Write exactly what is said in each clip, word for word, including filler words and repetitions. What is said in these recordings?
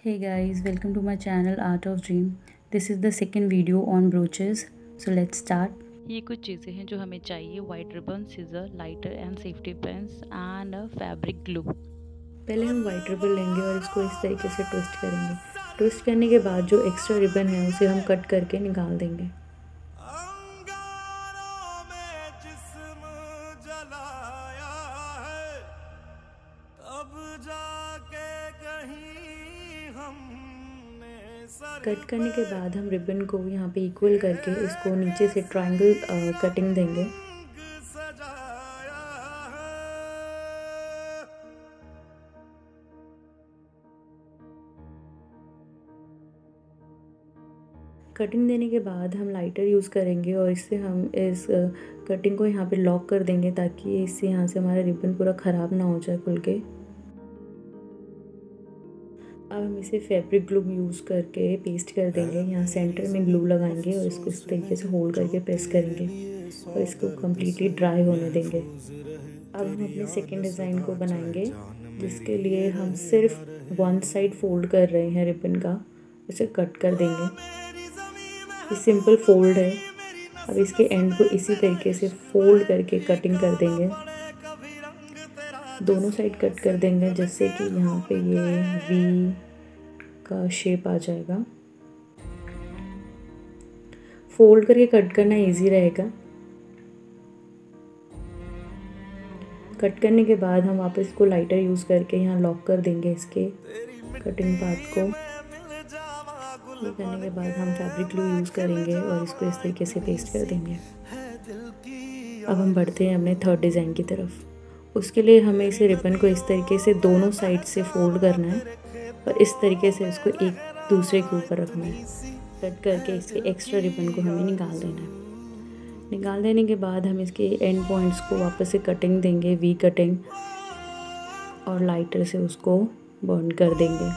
Hey guys, welcome to my channel Art of Dream. This is the second video on brooches. So let's start. ये कुछ चीज़ें हैं जो हमें चाहिए: white ribbon, scissor, lighter and safety pins and fabric glue. पहले हम white ribbon लेंगे और इसको इस तरीके से ट्विस्ट करेंगे। ट्विस्ट करने के बाद जो एक्स्ट्रा रिबन है उसे हम कट करके निकाल देंगे। कट करने के बाद हम रिबन को यहाँ पे इक्वल करके इसको नीचे से ट्रायंगल कटिंग देंगे। कटिंग देने के बाद हम लाइटर यूज़ करेंगे और इससे हम इस कटिंग को यहाँ पे लॉक कर देंगे ताकि इससे यहाँ से हमारा रिबन पूरा ख़राब ना हो जाए खुल के। अब हम इसे फैब्रिक ग्लू यूज़ करके पेस्ट कर देंगे। यहाँ सेंटर में ग्लू लगाएंगे और इसको इस तरीके से होल्ड करके प्रेस करेंगे और इसको कम्प्लीटली ड्राई होने देंगे। अब हम अपने सेकंड डिज़ाइन को बनाएंगे, जिसके लिए हम सिर्फ वन साइड फोल्ड कर रहे हैं रिबन का। इसे कट कर देंगे। ये सिंपल फोल्ड है। अब इसके एंड को इसी तरीके से फोल्ड करके कटिंग कर देंगे। दोनों साइड कट कर देंगे जिससे कि यहाँ पे ये वी का शेप आ जाएगा। फोल्ड करके कट करना इजी रहेगा। कट करने के बाद हम वापस इसको लाइटर यूज़ करके यहाँ लॉक कर देंगे इसके कटिंग पार्ट को। ये करने के बाद हम फैब्रिक ग्लू यूज़ करेंगे और इसको इस तरीके से पेस्ट कर देंगे। अब हम बढ़ते हैं अपने थर्ड डिज़ाइन की तरफ। उसके लिए हमें इसे रिबन को इस तरीके से दोनों साइड से फोल्ड करना है और इस तरीके से इसको एक दूसरे के ऊपर रखना है। कट करके इसके एक्स्ट्रा रिबन को हमें निकाल देना है। निकाल देने के बाद हम इसके एंड पॉइंट्स को वापस से कटिंग देंगे, वी कटिंग, और लाइटर से उसको बर्न कर देंगे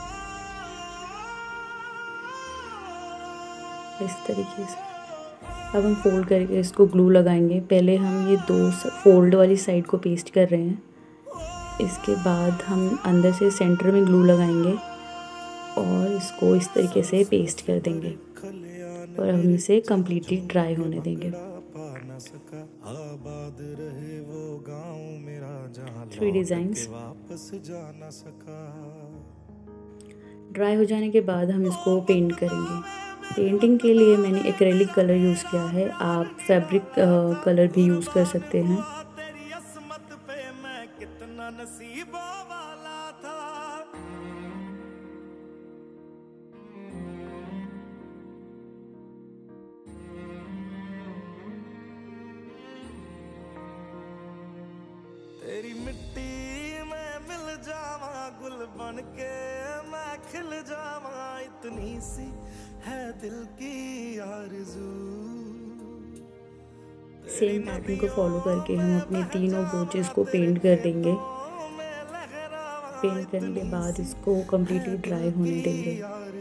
इस तरीके से। अब हम फोल्ड करके इसको ग्लू लगाएंगे। पहले हम ये दो फोल्ड वाली साइड को पेस्ट कर रहे हैं। इसके बाद हम अंदर से सेंटर में ग्लू लगाएंगे और इसको इस तरीके से पेस्ट कर देंगे और हम इसे कम्प्लीटली ड्राई होने देंगे। थ्री डिज़ाइंस ड्राई हो जाने के बाद हम इसको पेंट करेंगे। पेंटिंग के लिए मैंने एक्रेलिक कलर यूज़ किया है। आप फैब्रिक कलर भी यूज़ कर सकते हैं। तेरी मिट्टी में मिल जावा, गुल बन के मैं खिल जावा, इतनी सी है दिल की आरज़ू। सेम पैटर्न को फॉलो करके हम अपने तीनों ब्रोचेस को पेंट कर देंगे। पेंट करने के बाद इसको कम्प्लीटली ड्राई होने देंगे।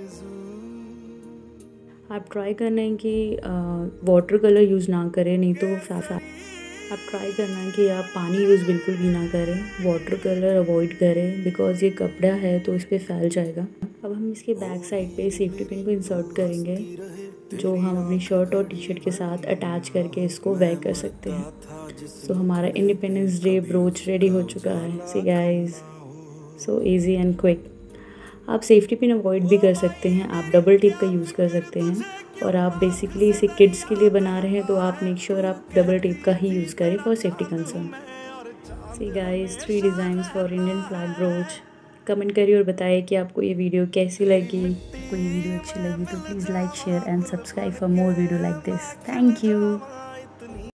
आप ट्राई करना है कि वाटर कलर यूज़ ना करें, नहीं तो फैफा आप ट्राई करना है कि आप पानी यूज़ बिल्कुल भी ना करें। वाटर कलर अवॉइड करें बिकॉज़ ये कपड़ा है तो इस पर फैल जाएगा। अब हम इसके बैक साइड पे सेफ्टी पिन को इंसर्ट करेंगे, जो हम अपनी शर्ट और टी शर्ट के साथ अटैच करके इसको वेयर कर सकते हैं। सो हमारा इंडिपेंडेंस डे ब्रोच रेडी हो चुका है। See guys, so easy and quick. आप सेफ्टी पिन अवॉइड भी कर सकते हैं, आप डबल टिप का यूज़ कर सकते हैं, और आप बेसिकली इसे किड्स के लिए बना रहे हैं तो आप मेक श्योर आप डबल टिप का ही यूज़ करें for safety concern. See guys, three designs for Indian flag brooch. Comment करिए और बताइए कि आपको ये वीडियो कैसी लगी। आपको ये वीडियो अच्छी लगी तो please like, share and subscribe for more video like this. Thank you.